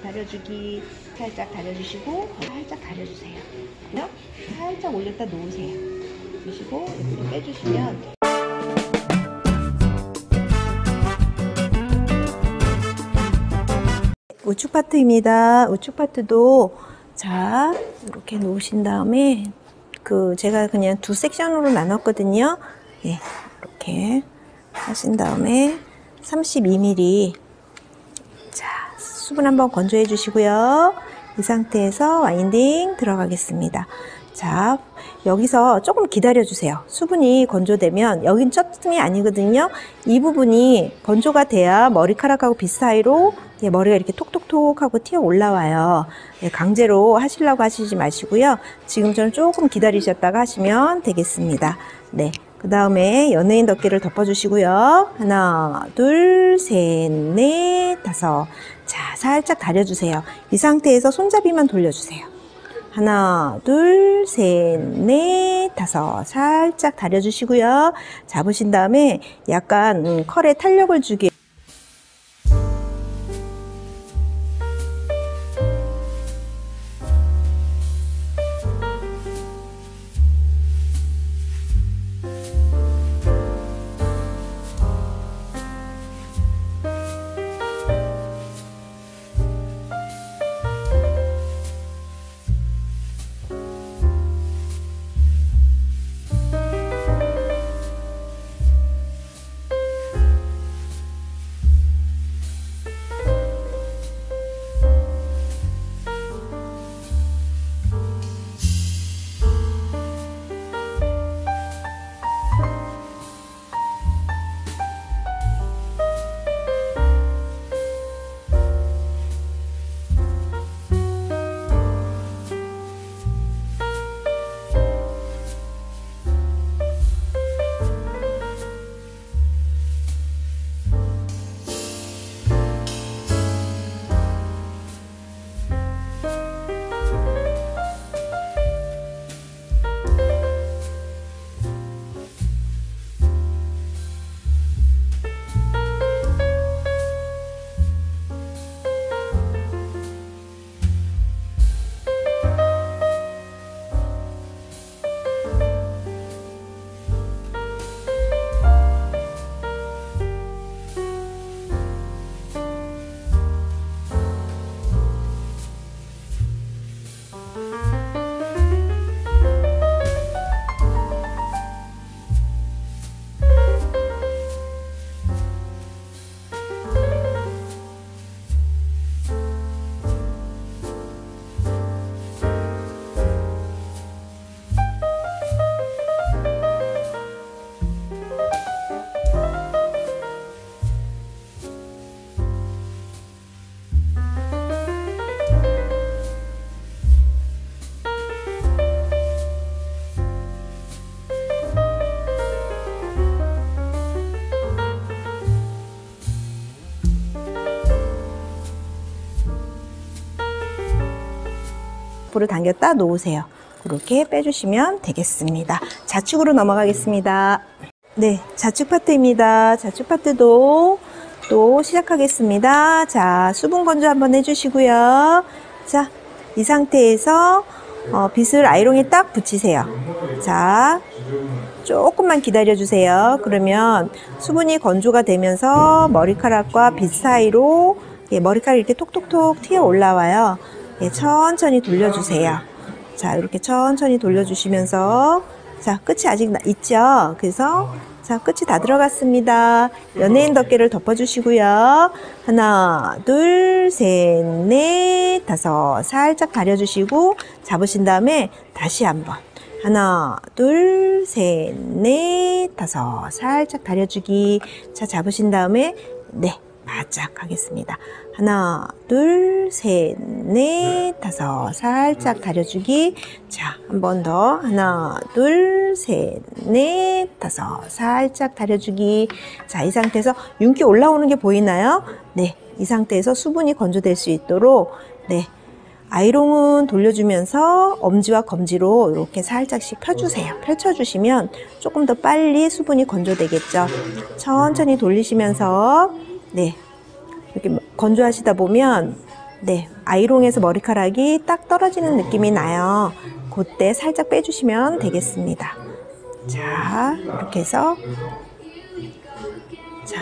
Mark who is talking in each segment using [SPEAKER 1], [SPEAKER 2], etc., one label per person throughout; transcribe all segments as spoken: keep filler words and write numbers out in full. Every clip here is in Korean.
[SPEAKER 1] 다려주기. 살짝 다려주시고 살짝 다려주세요. 그냥 살짝 올렸다 놓으세요. 주시고 옆으로 빼주시면 우측 파트입니다. 우측 파트도 자 이렇게 놓으신 다음에 그 제가 그냥 두 섹션으로 나눴거든요. 예, 이렇게 하신 다음에 삼십이 밀리미터 자 수분 한번 건조해 주시고요. 이 상태에서 와인딩 들어가겠습니다. 자 여기서 조금 기다려 주세요. 수분이 건조되면 여긴 쩌증이 아니거든요. 이 부분이 건조가 돼야 머리카락하고 빗 사이로 예, 머리가 이렇게 톡톡톡 하고 튀어 올라와요. 예, 강제로 하시려고 하시지 마시고요. 지금처럼 조금 기다리셨다가 하시면 되겠습니다. 네, 그 다음에 연예인 덮개를 덮어주시고요. 하나, 둘, 셋, 넷, 다섯. 자, 살짝 다려주세요. 이 상태에서 손잡이만 돌려주세요. 하나, 둘, 셋, 넷, 다섯. 살짝 다려주시고요. 잡으신 다음에 약간 음, 컬에 탄력을 주기 앞으로 당겼다 놓으세요. 그렇게 빼주시면 되겠습니다. 좌측으로 넘어가겠습니다. 네, 좌측 파트입니다. 좌측 파트도 또 시작하겠습니다. 자, 수분 건조 한번 해주시고요. 자, 이 상태에서 어, 빗을 아이롱에 딱 붙이세요. 자, 조금만 기다려주세요. 그러면 수분이 건조가 되면서 머리카락과 빗 사이로 예, 머리카락이 이렇게 톡톡톡 튀어 올라와요. 예, 천천히 돌려주세요. 자, 이렇게 천천히 돌려주시면서 자, 끝이 아직 있죠? 그래서 자, 끝이 다 들어갔습니다. 연예인 덮개를 덮어주시고요. 하나, 둘, 셋, 넷, 다섯. 살짝 다려주시고 잡으신 다음에 다시 한번 하나, 둘, 셋, 넷, 다섯. 살짝 다려주기. 자, 잡으신 다음에 네, 바짝 하겠습니다. 하나, 둘, 셋, 넷, 다섯. 살짝 다려주기. 자, 한 번 더. 하나, 둘, 셋, 넷, 다섯. 살짝 다려주기. 자, 이 상태에서 윤기 올라오는 게 보이나요? 네, 이 상태에서 수분이 건조될 수 있도록 네, 아이롱은 돌려주면서 엄지와 검지로 이렇게 살짝씩 펴주세요. 펼쳐주시면 조금 더 빨리 수분이 건조되겠죠. 천천히 돌리시면서 네, 이렇게 건조하시다 보면 네, 아이롱에서 머리카락이 딱 떨어지는 느낌이 나요. 그때 살짝 빼주시면 되겠습니다. 자, 이렇게 해서 자,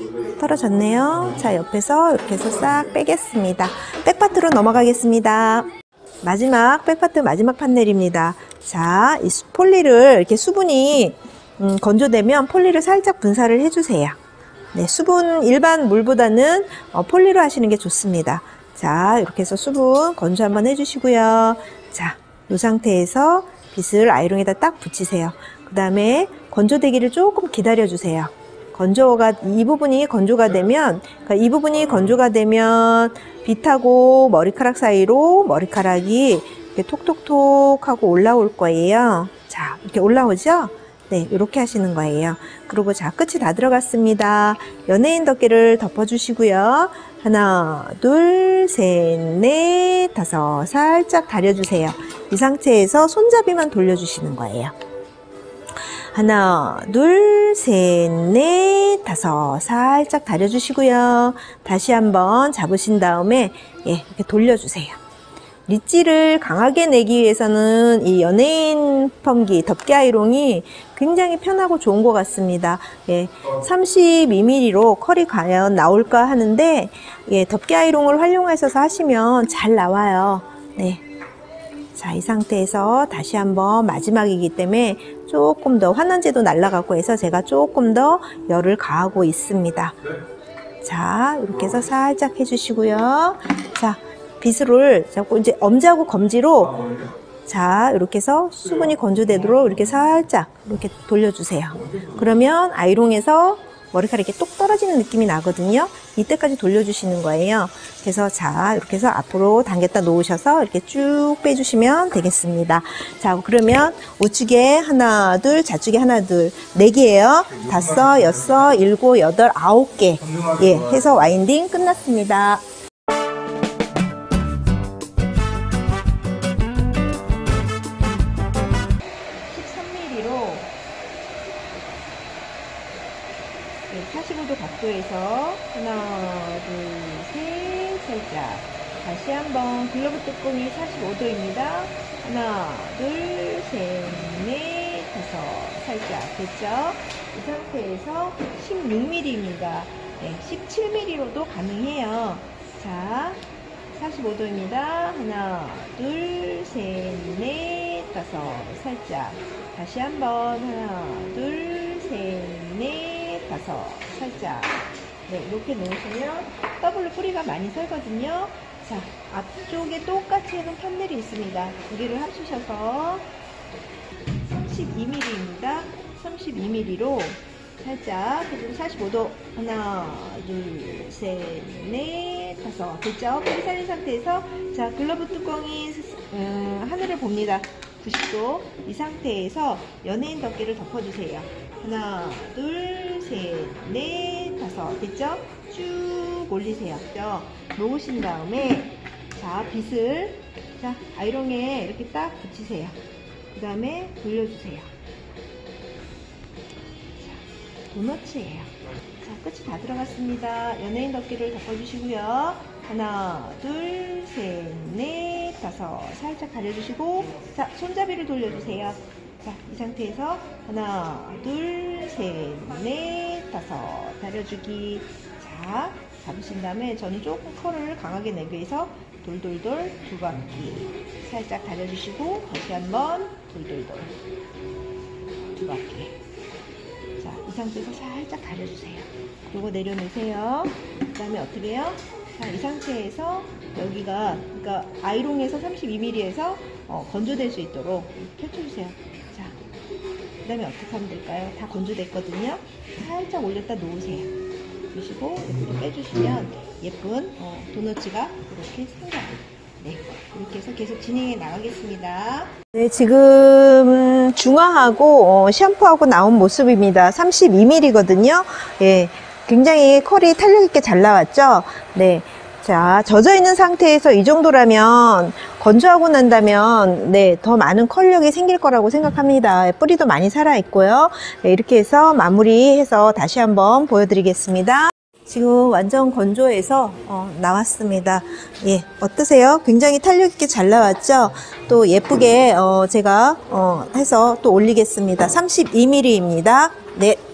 [SPEAKER 1] 떨어졌네요. 자, 옆에서 이렇게 해서 싹 빼겠습니다. 백파트로 넘어가겠습니다. 마지막 백파트 마지막 판넬입니다. 자, 이 폴리를 이렇게 수분이 음, 건조되면 폴리를 살짝 분사를 해주세요. 네, 수분 일반 물보다는 어, 폴리로 하시는 게 좋습니다. 자, 이렇게 해서 수분 건조 한번 해주시고요. 자, 이 상태에서 빗을 아이롱에다 딱 붙이세요. 그 다음에 건조되기를 조금 기다려주세요. 건조가, 이 부분이 건조가 되면, 그러니까 이 부분이 건조가 되면 빗하고 머리카락 사이로 머리카락이 이렇게 톡톡톡 하고 올라올 거예요. 자, 이렇게 올라오죠? 네, 이렇게 하시는 거예요. 그리고 자, 끝이 다 들어갔습니다. 연예인 덮개를 덮어주시고요. 하나, 둘, 셋, 넷, 다섯. 살짝 다려주세요. 이 상태에서 손잡이만 돌려주시는 거예요. 하나, 둘, 셋, 넷, 다섯. 살짝 다려주시고요. 다시 한번 잡으신 다음에 예, 이렇게 돌려주세요. 릿질을 강하게 내기 위해서는 이 연예인 펌기 덮개 아이롱이 굉장히 편하고 좋은 것 같습니다. 예, 삼십이 밀리미터로 컬이 과연 나올까 하는데 예, 덮개 아이롱을 활용하셔서 하시면 잘 나와요. 네. 자, 이 상태에서 다시 한번 마지막이기 때문에 조금 더 환원제도 날라가고 해서 제가 조금 더 열을 가하고 있습니다. 자, 이렇게 해서 살짝 해주시고요. 자, 빗을 잡고 이제 엄지하고 검지로 자, 이렇게 해서 수분이 건조되도록 이렇게 살짝 이렇게 돌려주세요. 그러면 아이롱에서 머리카락이 이렇게 똑 떨어지는 느낌이 나거든요. 이때까지 돌려주시는 거예요. 그래서 자, 이렇게 해서 앞으로 당겼다 놓으셔서 이렇게 쭉 빼주시면 되겠습니다. 자, 그러면 우측에 하나, 둘, 좌측에 하나, 둘, 네 개예요. 다섯, 여섯, 일곱, 여덟, 아홉 개. 예, 해서 와인딩 끝났습니다. 사십오 도 각도에서 하나, 둘, 셋, 살짝 다시 한번 글러브 뚜껑이 사십오 도입니다. 하나, 둘, 셋, 넷, 다섯 살짝 됐죠? 이 상태에서 십육 밀리미터입니다. 네, 십칠 밀리미터로도 가능해요. 자, 사십오 도입니다. 하나, 둘, 셋, 넷, 다섯 살짝 다시 한번 하나, 둘, 셋, 넷, 다섯 살짝 네, 이렇게 놓으시면 더블로 뿌리가 많이 설거든요. 자, 앞쪽에 똑같이 해놓은 판넬이 있습니다. 두 개를 합치셔서 삼십이 밀리미터입니다. 삼십이 밀리미터로 살짝 그리고 사십오 도 하나, 둘, 셋, 넷, 다섯 됐죠? 뿌리 살린 상태에서 자, 글러브 뚜껑이 음, 하늘을 봅니다. 구십 도 이 상태에서 연예인 덮개를 덮어주세요. 하나, 둘, 셋, 넷, 다섯 됐죠? 쭉 올리세요. 놓으신 다음에 자, 빗을 자, 아이롱에 이렇게 딱 붙이세요. 그 다음에 돌려주세요. 자, 도너츠예요. 자, 끝이 다 들어갔습니다. 연예인 덮개를 덮어주시고요. 하나, 둘, 셋, 넷, 다섯 살짝 가려주시고 자, 손잡이를 돌려주세요. 자, 이 상태에서 하나, 둘, 셋, 넷, 다섯 다려주기. 자, 잡으신 다음에 저는 조금 컬을 강하게 내기 위해서 돌돌돌 두 바퀴 살짝 다려주시고 다시 한번 돌돌돌 두 바퀴. 자, 이 상태에서 살짝 다려주세요. 그리고 내려놓으세요. 그 다음에 어떻게 해요? 자, 이 상태에서 여기가 그러니까 아이롱에서 삼십이 밀리미터에서 어, 건조될 수 있도록 펼쳐주세요. 자, 그 다음에 어떻게 하면 될까요? 다 건조됐거든요. 살짝 올렸다 놓으세요. 그러시고 이렇게 빼주시면 예쁜 어, 도너츠가 이렇게 생겨요. 네, 이렇게 해서 계속 진행해 나가겠습니다. 네, 지금 중화하고 어, 샴푸하고 나온 모습입니다. 삼십이 밀리미터거든요. 예, 굉장히 컬이 탄력 있게 잘 나왔죠. 네, 자, 젖어 있는 상태에서 이 정도라면 건조하고 난다면 네, 더 많은 컬력이 생길 거라고 생각합니다. 뿌리도 많이 살아 있고요. 네, 이렇게 해서 마무리해서 다시 한번 보여드리겠습니다. 지금 완전 건조해서 어, 나왔습니다. 예, 어떠세요? 굉장히 탄력 있게 잘 나왔죠? 또 예쁘게 어, 제가 어, 해서 또 올리겠습니다. 삼십이 밀리미터입니다. 네.